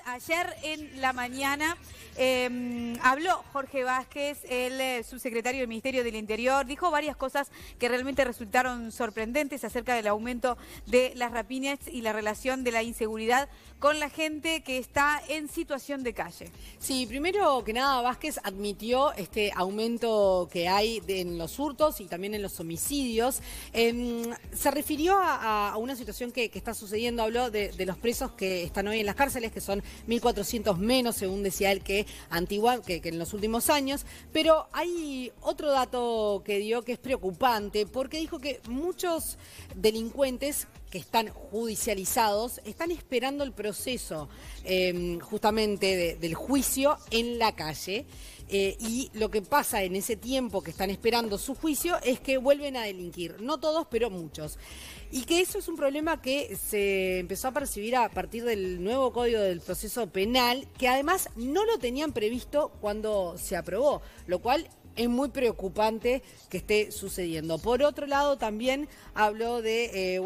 Ayer en la mañana habló Jorge Vázquez, el subsecretario del Ministerio del Interior, dijo varias cosas que realmente resultaron sorprendentes acerca del aumento de las rapiñas y la relación de la inseguridad con la gente que está en situación de calle. Sí, primero que nada Vázquez admitió este aumento que hay en los hurtos y también en los homicidios. Se refirió a una situación que está sucediendo, habló de los presos que están hoy en las cárceles, que son 1.400 menos, según decía él, que en los últimos años. Pero hay otro dato que dio que es preocupante, porque dijo que muchos delincuentes que están judicializados están esperando el proceso justamente del juicio en la calle. Y lo que pasa en ese tiempo que están esperando su juicio es que vuelven a delinquir, no todos, pero muchos. Y que eso es un problema que se empezó a percibir a partir del nuevo Código del Proceso Penal, que además no lo tenían previsto cuando se aprobó, lo cual es muy preocupante que esté sucediendo. Por otro lado, también habló de,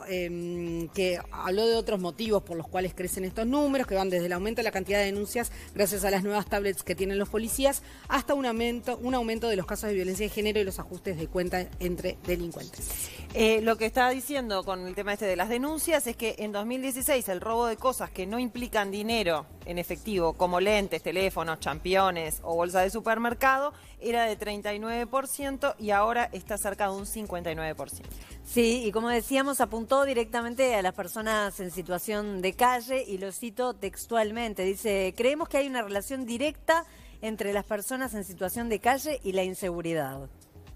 que habló de otros motivos por los cuales crecen estos números, que van desde el aumento de la cantidad de denuncias gracias a las nuevas tablets que tienen los policías, hasta un aumento de los casos de violencia de género y los ajustes de cuenta entre delincuentes. Lo que está diciendo con el tema este de las denuncias es que en 2016 el robo de cosas que no implican dinero en efectivo, como lentes, teléfonos, championes o bolsa de supermercado, era de 39% y ahora está cerca de un 59%. Sí, y como decíamos, apuntó directamente a las personas en situación de calle y lo cito textualmente. Dice, creemos que hay una relación directa entre las personas en situación de calle y la inseguridad.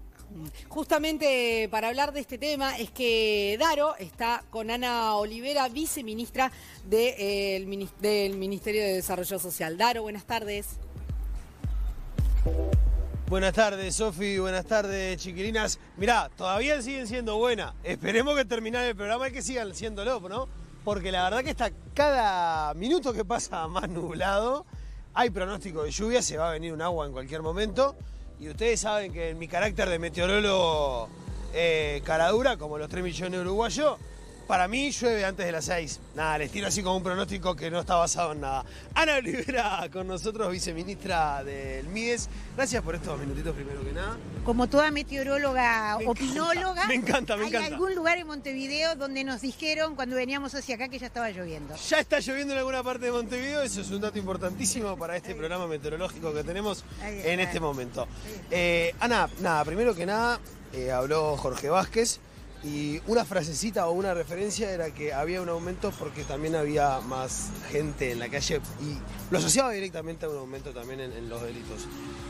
Justamente para hablar de este tema es que Daro está con Ana Olivera, viceministra del Ministerio de Desarrollo Social. Daro, buenas tardes. Buenas tardes, Sofi, buenas tardes, chiquilinas. Mirá, todavía siguen siendo buenas. Esperemos que termine el programa y que sigan siéndolo, ¿no? Porque la verdad que está cada minuto que pasa más nublado. Hay pronóstico de lluvia, se va a venir un agua en cualquier momento. Y ustedes saben que en mi carácter de meteorólogo caradura, como los 3 millones de uruguayos, para mí llueve antes de las 6. Nada, les tiro así como un pronóstico que no está basado en nada. Ana Olivera con nosotros, viceministra del MIDES. Gracias por estos minutitos primero que nada. Como toda meteoróloga, opinóloga, me encanta. ¿Hay algún lugar en Montevideo donde nos dijeron cuando veníamos hacia acá que ya estaba lloviendo? Ya está lloviendo en alguna parte de Montevideo, eso es un dato importantísimo para este programa meteorológico que tenemos en este momento. Ana, nada, primero que nada, habló Jorge Vázquez. Y una frasecita o una referencia era que había un aumento porque también había más gente en la calle y lo asociaba directamente a un aumento también en los delitos.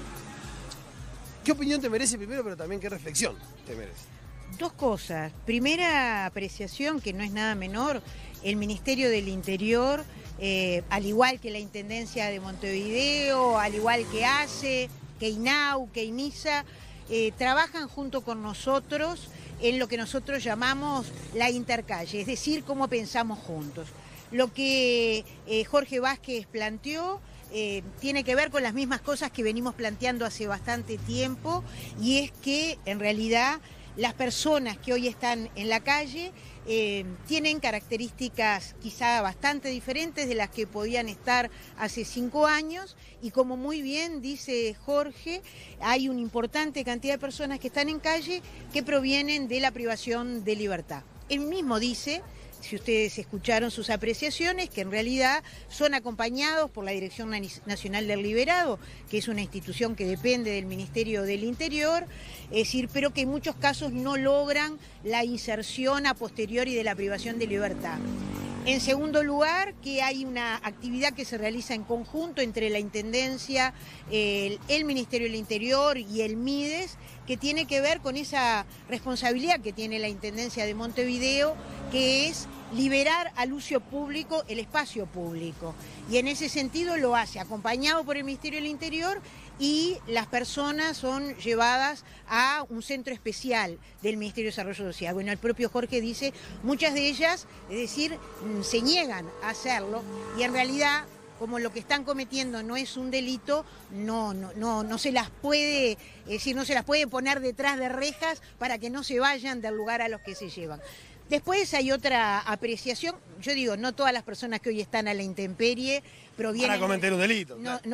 ¿Qué opinión te merece primero, pero también qué reflexión te merece? Dos cosas. Primera apreciación, que no es nada menor, el Ministerio del Interior, al igual que la Intendencia de Montevideo, al igual que ACE, que INAU, que INISA, trabajan junto con nosotros en lo que nosotros llamamos la intercalle, es decir, cómo pensamos juntos. Lo que Jorge Vázquez planteó tiene que ver con las mismas cosas que venimos planteando hace bastante tiempo, y es que en realidad las personas que hoy están en la calle tienen características quizá bastante diferentes de las que podían estar hace 5 años, y como muy bien dice Jorge, hay una importante cantidad de personas que están en calle que provienen de la privación de libertad. Él mismo dice, si ustedes escucharon sus apreciaciones, que en realidad son acompañados por la Dirección Nacional del Liberado, que es una institución que depende del Ministerio del Interior, es decir, pero que en muchos casos no logran la inserción a posteriori de la privación de libertad. En segundo lugar, que hay una actividad que se realiza en conjunto entre la Intendencia, el Ministerio del Interior y el MIDES, que tiene que ver con esa responsabilidad que tiene la Intendencia de Montevideo, que es liberar al uso público el espacio público. Y en ese sentido lo hace acompañado por el Ministerio del Interior, y las personas son llevadas a un centro especial del Ministerio de Desarrollo Social. Bueno, el propio Jorge dice, muchas de ellas, es decir, se niegan a hacerlo, y en realidad, como lo que están cometiendo no es un delito, no se las puede, es decir, no se las puede poner detrás de rejas para que no se vayan del lugar a los que se llevan. Después hay otra apreciación. Yo digo, no todas las personas que hoy están a la intemperie provienen... Van a cometer un delito.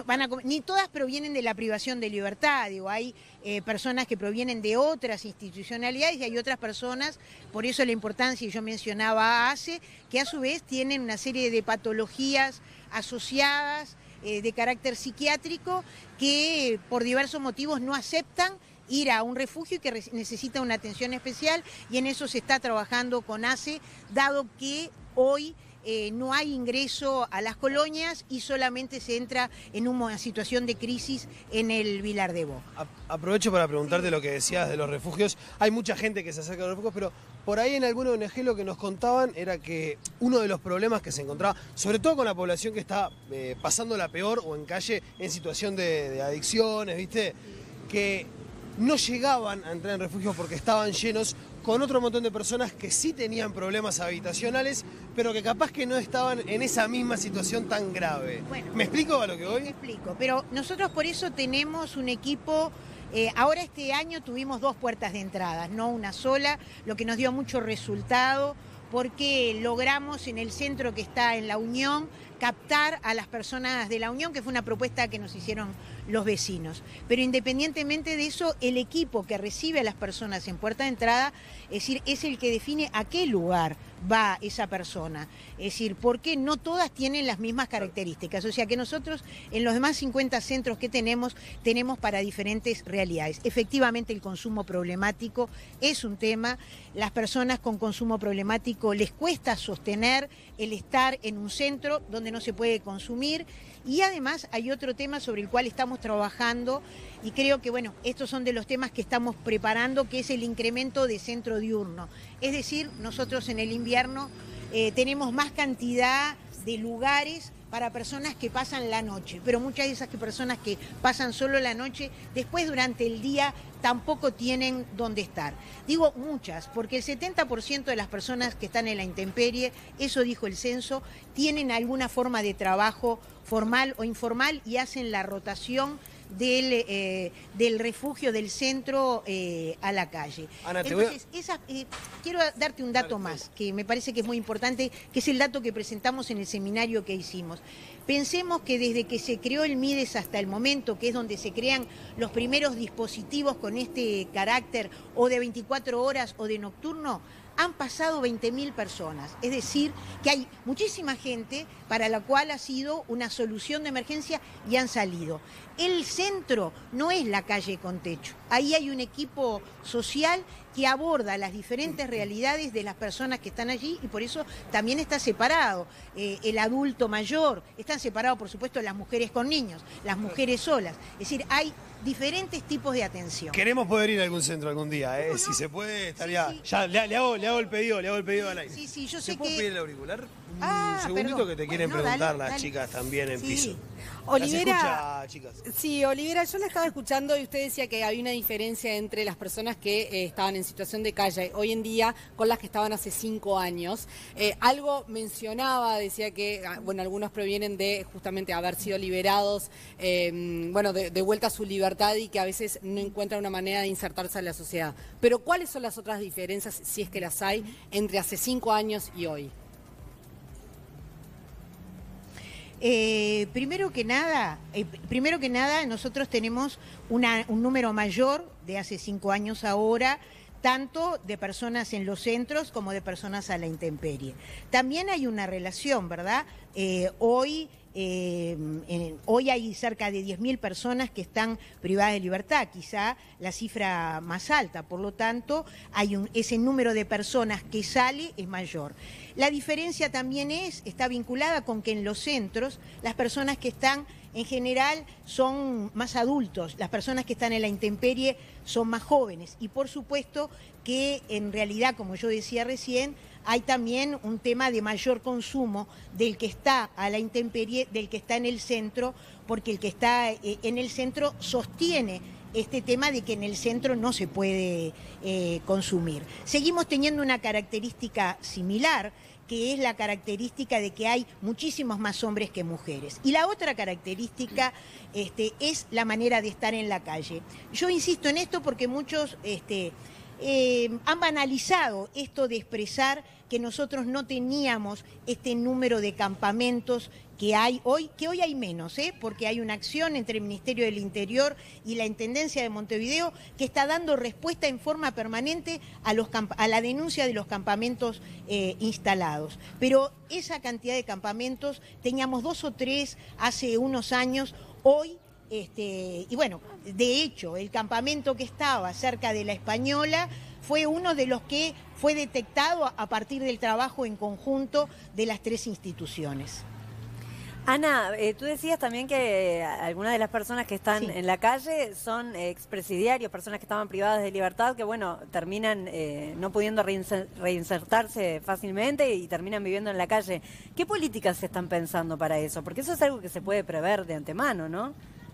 Ni todas provienen de la privación de libertad. Digo, hay personas que provienen de otras institucionalidades y hay otras personas, por eso la importancia, y yo mencionaba a ACE, que a su vez tienen una serie de patologías asociadas de carácter psiquiátrico que por diversos motivos no aceptan ir a un refugio y que necesita una atención especial, y en eso se está trabajando con ACE, dado que hoy no hay ingreso a las colonias y solamente se entra en una situación de crisis en el Vilar de Bo. Aprovecho para preguntarte lo que decías de los refugios. Hay mucha gente que se acerca a los refugios, pero por ahí en alguna ONG lo que nos contaban era que uno de los problemas que se encontraba, sobre todo con la población que está pasándola peor o en calle en situación de adicciones, ¿viste? Que no llegaban a entrar en refugios porque estaban llenos con otro montón de personas que sí tenían problemas habitacionales, pero que capaz que no estaban en esa misma situación tan grave. Bueno, ¿Me explico a lo que voy? Me explico, pero nosotros por eso tenemos un equipo. Ahora este año tuvimos 2 puertas de entrada, no una sola, lo que nos dio mucho resultado, porque logramos en el centro que está en La Unión captar a las personas de La Unión, que fue una propuesta que nos hicieron los vecinos. Pero independientemente de eso, el equipo que recibe a las personas en puerta de entrada, es decir, es el que define a qué lugar va esa persona. Es decir, porque no todas tienen las mismas características. O sea que nosotros en los demás 50 centros que tenemos para diferentes realidades. Efectivamente el consumo problemático es un tema. Las personas con consumo problemático les cuesta sostener el estar en un centro donde no se puede consumir. Y además hay otro tema sobre el cual estamos trabajando y creo que, bueno, estos son de los temas que estamos preparando, que es el incremento de centro diurno. Es decir, nosotros en el invierno tenemos más cantidad de lugares para personas que pasan la noche, pero muchas de esas personas que pasan solo la noche, después durante el día tampoco tienen dónde estar. Digo muchas, porque el 70% de las personas que están en la intemperie, eso dijo el censo, tienen alguna forma de trabajo formal o informal y hacen la rotación del refugio del centro a la calle. Ana, entonces, quiero darte un dato más, que me parece que es muy importante, que es el dato que presentamos en el seminario que hicimos. Pensemos que desde que se creó el MIDES hasta el momento, que es donde se crean los primeros dispositivos con este carácter o de 24 horas o de nocturno, han pasado 20.000 personas. Es decir, que hay muchísima gente para la cual ha sido una solución de emergencia y han salido. El centro no es la calle con techo. Ahí hay un equipo social que aborda las diferentes realidades de las personas que están allí y por eso también está separado el adulto mayor, están separados por supuesto las mujeres con niños, las mujeres solas. Es decir, hay diferentes tipos de atención. Queremos poder ir a algún centro algún día, ¿eh? Si se puede, estaría... Sí. Ya le hago el pedido al aire. Sí, yo sé que... ¿Puedo pedir el auricular? Un segundito, perdón. que te quieren preguntar las chicas también en piso. Olivera, escucha, chicas. Sí, Olivera, yo la estaba escuchando y usted decía que había una diferencia entre las personas que estaban en situación de calle hoy en día con las que estaban hace 5 años. Algo mencionaba, decía que, bueno, algunos provienen de justamente haber sido liberados, bueno, de vuelta a su libertad y que a veces no encuentran una manera de insertarse en la sociedad. Pero ¿cuáles son las otras diferencias, si es que las hay, entre hace 5 años y hoy? Primero que nada, nosotros tenemos un número mayor de hace 5 años ahora, tanto de personas en los centros como de personas a la intemperie. También hay una relación, ¿verdad? Hoy hay cerca de 10.000 personas que están privadas de libertad, quizá la cifra más alta, por lo tanto ese número de personas que sale es mayor. La diferencia también está vinculada con que en los centros las personas que están en general son más adultos, las personas que están en la intemperie son más jóvenes y por supuesto que en realidad, como yo decía recién, hay también un tema de mayor consumo del que está a la intemperie, del que está en el centro, porque el que está en el centro sostiene este tema de que en el centro no se puede consumir. Seguimos teniendo una característica similar, que es la característica de que hay muchísimos más hombres que mujeres. Y la otra característica es la manera de estar en la calle. Yo insisto en esto porque muchos han banalizado esto de expresar que nosotros no teníamos este número de campamentos que hay hoy, que hoy hay menos, porque hay una acción entre el Ministerio del Interior y la Intendencia de Montevideo que está dando respuesta en forma permanente a la denuncia de los campamentos instalados. Pero esa cantidad de campamentos, teníamos 2 o 3 hace unos años, hoy, y bueno, de hecho, el campamento que estaba cerca de La Española fue uno de los que fue detectado a partir del trabajo en conjunto de las 3 instituciones. Ana, tú decías también que algunas de las personas que están en la calle son expresidiarios, personas que estaban privadas de libertad, que bueno, terminan no pudiendo reinsertarse fácilmente y terminan viviendo en la calle. ¿Qué políticas se están pensando para eso? Porque eso es algo que se puede prever de antemano, ¿no?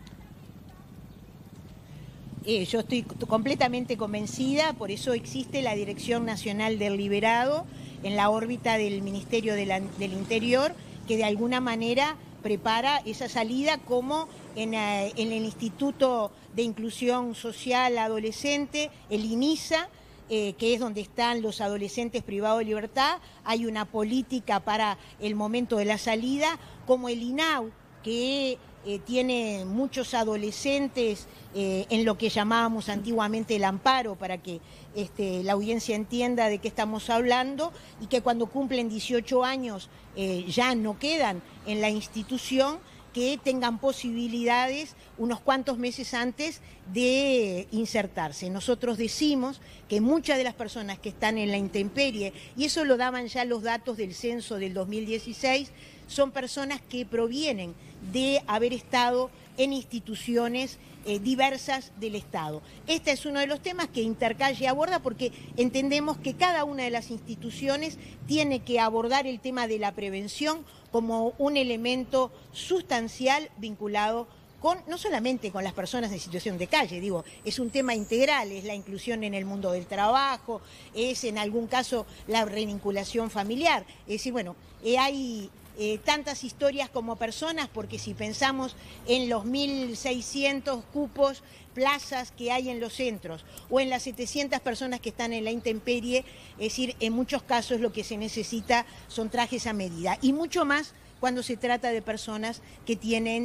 Yo estoy completamente convencida, por eso existe la Dirección Nacional del Liberado en la órbita del Ministerio del Interior, que de alguna manera prepara esa salida, como en el Instituto de Inclusión Social Adolescente, el INISA, que es donde están los adolescentes privados de libertad. Hay una política para el momento de la salida, como el INAU, que tiene muchos adolescentes en lo que llamábamos antiguamente el amparo, para que la audiencia entienda de qué estamos hablando, y que cuando cumplen 18 años ya no quedan en la institución, que tengan posibilidades unos cuantos meses antes de insertarse. Nosotros decimos que muchas de las personas que están en la intemperie, y eso lo daban ya los datos del censo del 2016, son personas que provienen de haber estado en instituciones diversas del Estado. Este es uno de los temas que Intercalle aborda, porque entendemos que cada una de las instituciones tiene que abordar el tema de la prevención como un elemento sustancial vinculado con, no solamente con las personas en situación de calle, digo, es un tema integral, es la inclusión en el mundo del trabajo, es en algún caso la revinculación familiar. Es decir, bueno, hay tantas historias como personas, porque si pensamos en los 1.600 cupos, plazas que hay en los centros, o en las 700 personas que están en la intemperie, es decir, en muchos casos lo que se necesita son trajes a medida, y mucho más cuando se trata de personas que tienen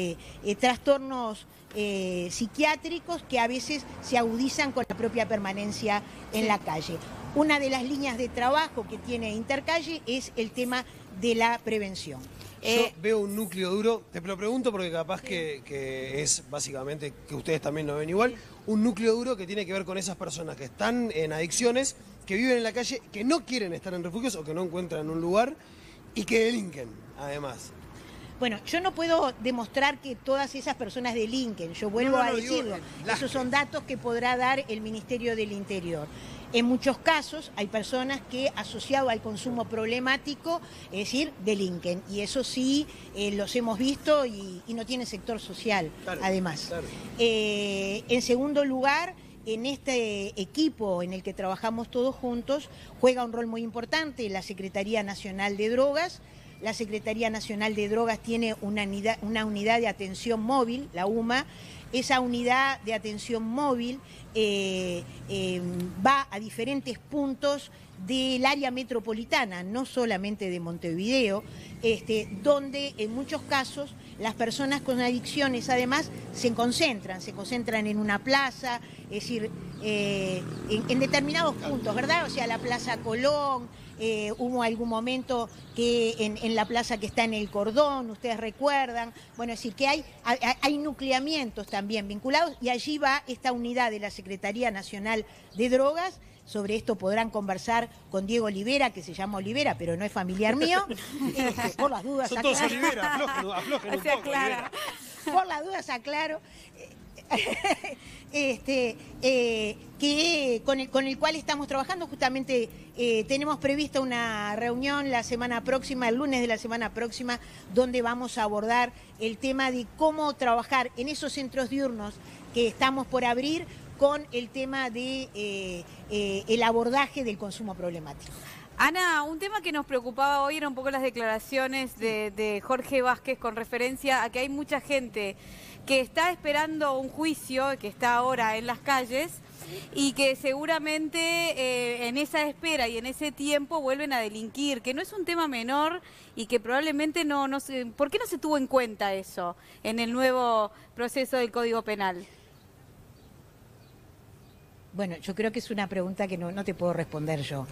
trastornos psiquiátricos que a veces se agudizan con la propia permanencia en la calle. Una de las líneas de trabajo que tiene Intercalle es el tema de la prevención. Yo veo un núcleo duro, te lo pregunto porque capaz que es básicamente, que ustedes también lo ven igual, un núcleo duro que tiene que ver con esas personas que están en adicciones, que viven en la calle, que no quieren estar en refugios o que no encuentran un lugar y que delinquen, además. Bueno, yo no puedo demostrar que todas esas personas delinquen, yo vuelvo a decirlo. Esos son datos que podrá dar el Ministerio del Interior. En muchos casos hay personas que, asociado al consumo problemático, es decir, delinquen. Y eso sí, los hemos visto y no tiene sector social, claro, además. Claro. En segundo lugar, en este equipo en el que trabajamos todos juntos, juega un rol muy importante la Secretaría Nacional de Drogas. La Secretaría Nacional de Drogas tiene una unidad de atención móvil, la UMA. Esa unidad de atención móvil va a diferentes puntos del área metropolitana, no solamente de Montevideo, donde en muchos casos las personas con adicciones además se concentran en una plaza, es decir, en determinados puntos, ¿verdad? O sea, la Plaza Colón, hubo algún momento que en la plaza que está en el Cordón, ustedes recuerdan, bueno, es decir, que hay nucleamientos también vinculados, y allí va esta unidad de la Secretaría Nacional de Drogas. Sobre esto podrán conversar con Diego Olivera, que se llama Olivera, pero no es familiar mío. Por las dudas son todos Olivera, aflojen un poco, Olivera. Por las dudas aclaro. Que con el cual estamos trabajando. Justamente tenemos prevista una reunión la semana próxima, el lunes de la semana próxima, donde vamos a abordar el tema de cómo trabajar en esos centros diurnos que estamos por abrir con el tema de el abordaje del consumo problemático. Ana, un tema que nos preocupaba hoy era un poco las declaraciones de Jorge Vázquez con referencia a que hay mucha gente que está esperando un juicio, que está ahora en las calles y que seguramente en esa espera y en ese tiempo vuelven a delinquir, que no es un tema menor y que probablemente no se... ¿Por qué no se tuvo en cuenta eso en el nuevo proceso del Código Penal? Bueno, yo creo que es una pregunta que no te puedo responder yo.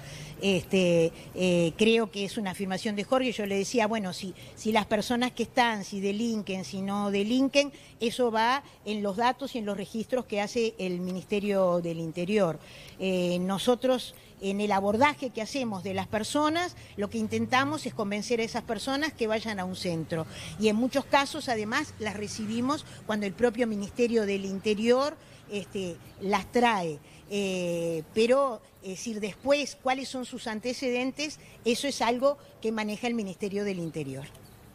Creo que es una afirmación de Jorge. Yo le decía, bueno, si las personas que están, si delinquen, si no delinquen, eso va en los datos y en los registros que hace el Ministerio del Interior. Nosotros, en el abordaje que hacemos de las personas, lo que intentamos es convencer a esas personas que vayan a un centro. Y en muchos casos, además, las recibimos cuando el propio Ministerio del Interior las trae. Pero, es decir, después, cuáles son sus antecedentes, eso es algo que maneja el Ministerio del Interior.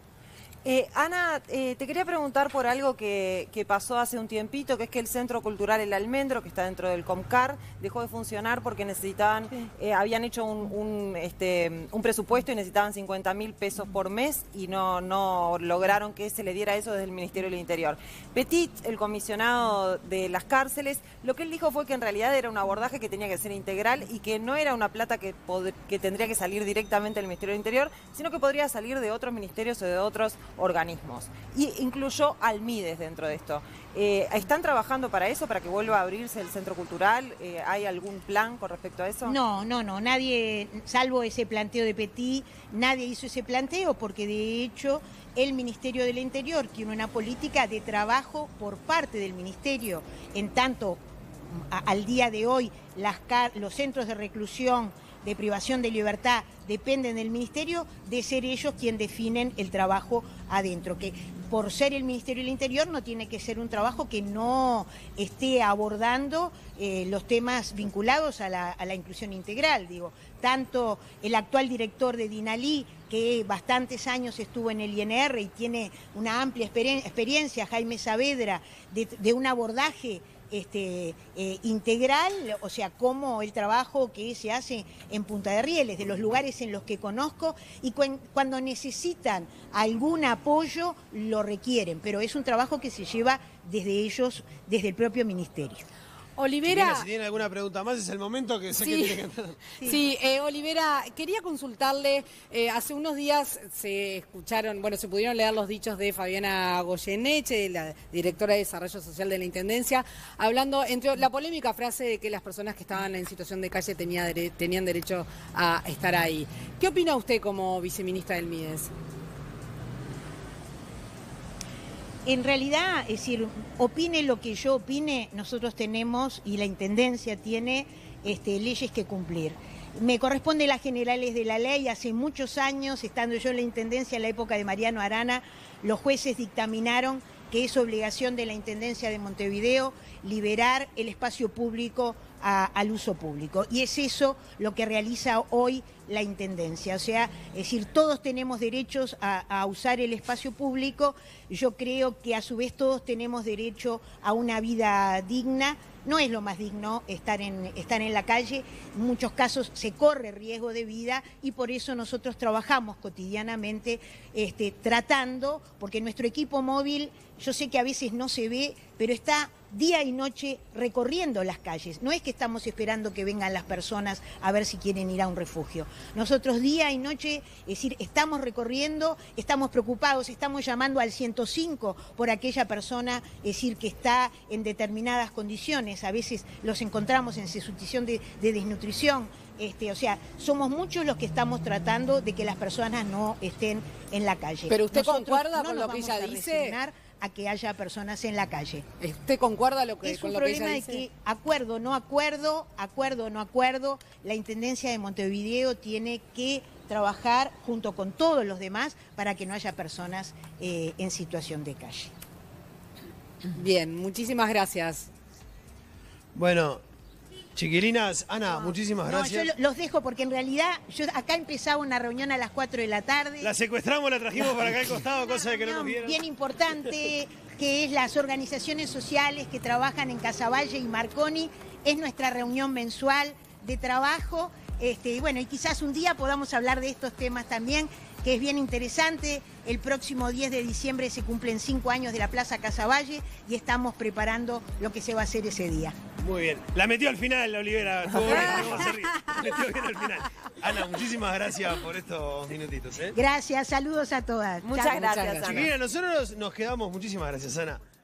Ana, te quería preguntar por algo que pasó hace un tiempito, que es que el Centro Cultural El Almendro, que está dentro del Comcar, dejó de funcionar porque necesitaban, habían hecho un presupuesto y necesitaban 50.000 pesos por mes y no lograron que se le diera eso desde el Ministerio del Interior. Petit, el comisionado de las cárceles, lo que él dijo fue que en realidad era un abordaje que tenía que ser integral y que no era una plata que tendría que salir directamente del Ministerio del Interior, sino que podría salir de otros ministerios o de otros organismos, y incluyó al MIDES dentro de esto. ¿Están trabajando para eso, para que vuelva a abrirse el centro cultural? ¿Hay algún plan con respecto a eso? No, nadie, salvo ese planteo de Petit, nadie hizo ese planteo porque de hecho el Ministerio del Interior tiene una política de trabajo por parte del Ministerio, en tanto al día de hoy los centros de reclusión, de privación de libertad, dependen del Ministerio, de ser ellos quienes definen el trabajo adentro, que por ser el Ministerio del Interior no tiene que ser un trabajo que no esté abordando los temas vinculados a la inclusión integral. Digo, tanto el actual director de DINALI, que bastantes años estuvo en el INR y tiene una amplia experiencia, Jaime Saavedra, de un abordaje integral, o sea, como el trabajo que se hace en Punta de Rieles, de los lugares en los que conozco, y cuando necesitan algún apoyo lo requieren, pero es un trabajo que se lleva desde ellos, desde el propio ministerio. Olivera, Si tiene alguna pregunta más, es el momento que sé que tiene que entrar. Sí, Olivera, quería consultarle, hace unos días se pudieron leer los dichos de Fabiana Goyeneche, la directora de Desarrollo Social de la Intendencia, hablando entre la polémica frase de que las personas que estaban en situación de calle tenían derecho a estar ahí. ¿Qué opina usted como viceministra del MIDES? En realidad, es decir, opine lo que yo opine, nosotros tenemos y la Intendencia tiene leyes que cumplir. Me corresponde las generales de la ley. Hace muchos años, estando yo en la Intendencia en la época de Mariano Arana, los jueces dictaminaron que es obligación de la Intendencia de Montevideo liberar el espacio público al uso público. Y es eso lo que realiza hoy la Intendencia. O sea, es decir, todos tenemos derechos a usar el espacio público. Yo creo que a su vez todos tenemos derecho a una vida digna. No es lo más digno estar en la calle, en muchos casos se corre riesgo de vida y por eso nosotros trabajamos cotidianamente tratando, porque nuestro equipo móvil, yo sé que a veces no se ve, pero está día y noche recorriendo las calles. No es que estamos esperando que vengan las personas a ver si quieren ir a un refugio. Nosotros día y noche, es decir, estamos recorriendo, estamos preocupados, estamos llamando al 105 por aquella persona, es decir, que está en determinadas condiciones. A veces los encontramos en situación de desnutrición. O sea, somos muchos los que estamos tratando de que las personas no estén en la calle. Pero usted Nosotros concuerda no con nos lo que vamos ella a dice. resignar a que haya personas en la calle. ¿Usted concuerda Es con un lo que ella problema de dice? que acuerdo, no acuerdo, la Intendencia de Montevideo tiene que trabajar junto con todos los demás para que no haya personas en situación de calle. Bien, muchísimas gracias. Bueno, chiquilinas, Ana, muchísimas gracias. Yo los dejo porque en realidad yo acá empezaba una reunión a las 4 de la tarde. La secuestramos, la trajimos para acá al costado, cosa de que no nos vieran. Bien importante, que es las organizaciones sociales que trabajan en Casaballe y Marconi. Es nuestra reunión mensual de trabajo Y bueno, y quizás un día podamos hablar de estos temas también, que es bien interesante. El próximo 10 de diciembre se cumplen 5 años de la Plaza Casaballe y estamos preparando lo que se va a hacer ese día. Muy bien. La metió al final, la Olivera. Estuvo bien, no se ríe. La metió bien al final. Ana, muchísimas gracias por estos minutitos. Gracias, saludos a todas. Muchas Chao. gracias, Ana. Chiquilina, nosotros nos quedamos. Muchísimas gracias, Ana.